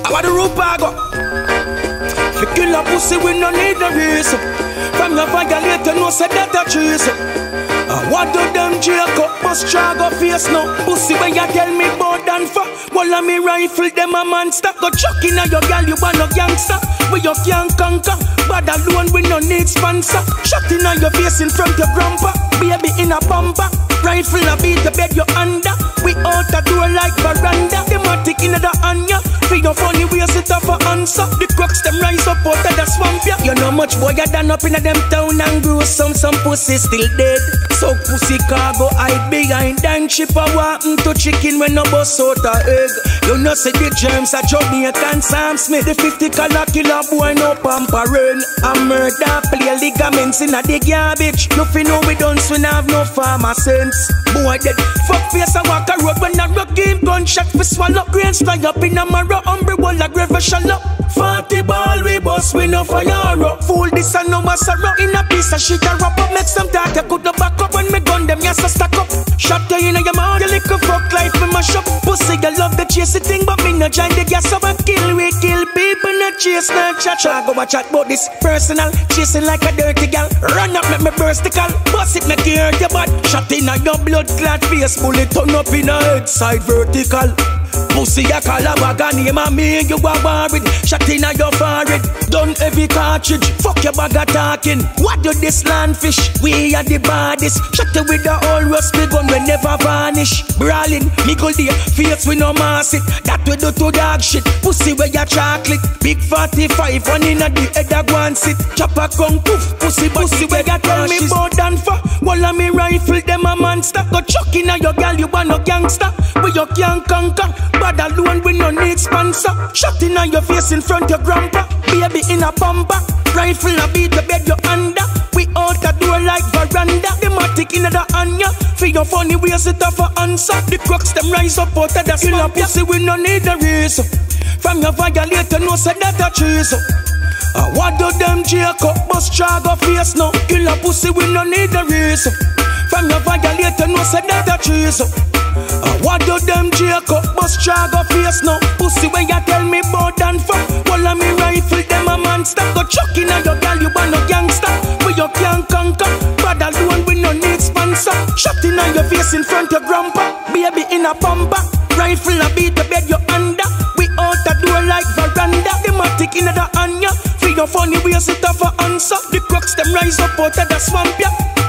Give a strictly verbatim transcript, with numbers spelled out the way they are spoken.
I want the rope I go. If you kill a pussy, we no need no reason. From your violate, you know say that a treason. I want do them Jacob, must try go face no. Pussy when you tell me about and for. While I me rifle them a monster. Go chuck in a your girl, you want no gangster. We you can't conquer. But alone we no need sponsor. Shot in a your face in front of grandpa. Baby in a bumper. Rifle a beat the bed you under. We out the door like veranda. Them a tick in the anya. For your funny ways it up for answer. The crooks them rise up out of the swamp ya. You know much boy you done up in a them town and grow some. Some pussy still dead. So pussy cargo hide behind and chip a walking to chicken when no bust out a egg. You know say the germs are Jamaican Sam Smith. The fifty color killer boy no pampering. A murder play ligaments in a the garbage. Nothing know we don't swing have no farmer sense. Boy dead fuck face a walk a road when a rock game gunshot for swallow. Grains fly up in a marrow. Umbre wall a grave a shallow. Forty ball we bust we no fire up. Fool this and no sorrow. In a piece of shit a wrap up. Make some talk you could no back up. When me gun them yes a stack up. Shot you in your mouth. You lick a fuck life me mash up. Pussy you love the chase thing but me no join the gas up and kill. We kill people not chase not chat. Try go a chat about this personal. Chasing like a dirty gal. Run up make me burst the cal. Bust it make you hurt your bad. Shot in a your blood clot face. Bullet turn up in a head side vertical. Pussy a call a bag a name and me and you a worried. Shot in a your forehead. Done every cartridge. Fuck your bag a talking. What do this land fish? We are the baddest. Shot you with the old rusty gun we never vanish. Brawling, me go there. Face we no mass it. That we do to dog shit. Pussy where you chocolate. Big forty-five one in a the head a go and sit. Chop a gun poof. Pussy pussy where you tell me about and for. While a me rifle them a monster. Go chuck in a your girl you want no gangster. But you can't conquer. But alone we no need sponsor. Shot in on your face in front of grandpa. Baby in a bumper. Rifle a beat the bed you under. We out the door like veranda. Them a tick in the anya. For your funny ways it up for answer. The crooks them rise up out of the swamp. Kill a pussy we no need a reason. From your violate you know say that a treason. I what do them Jacob must try go face no. Kill a pussy we no need a reason. From your violate you know say that a treason. I what do them Jacob must try go face no. Pussy when you tell me about and for. While a me rifle them a monster. Go chuck in a your girl you want no gangster. But you can't conquer. But alone we no need sponsor. Shot in a your face in front of grandpa. Baby in a bumper. Rifle a beat the bed you under. We out the door like veranda. Them a tick in the anya. For your funny ways it up for answer. The crooks them rise up out of the swamp yeah.